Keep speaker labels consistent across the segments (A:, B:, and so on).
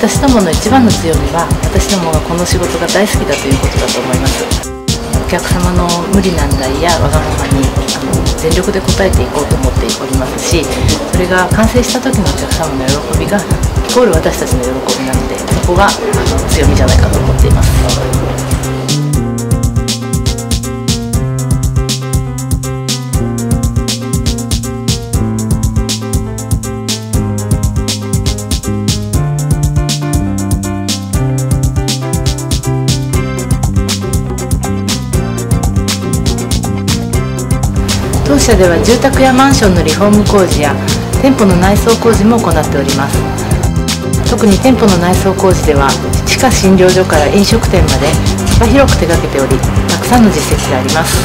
A: 私どもの一番の強みは、私どもがこの仕事が大好きだということだと思います。お客様の無理難題やわがままに全力で応えていこうと思っておりますし、それが完成した時のお客様の喜びがイコール私たちの喜びなので、そこが強みじゃないかと思っています。当社では住宅やマンションのリフォーム工事や店舗の内装工事も行っております。特に店舗の内装工事では地下診療所から飲食店まで幅広く手掛けており、たくさんの実績があります。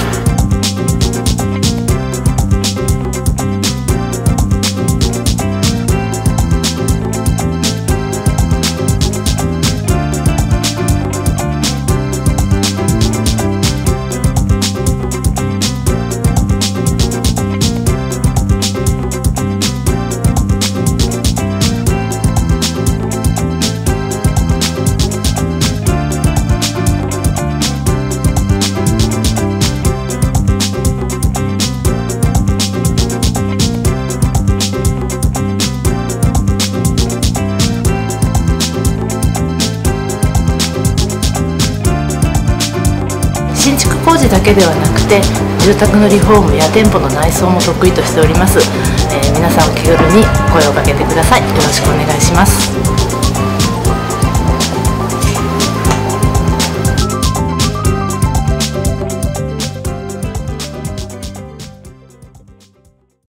A: 新築工事だけではなくて、住宅のリフォームや店舗の内装も得意としております。皆さんお気軽に声をかけてください。よろしくお願いします。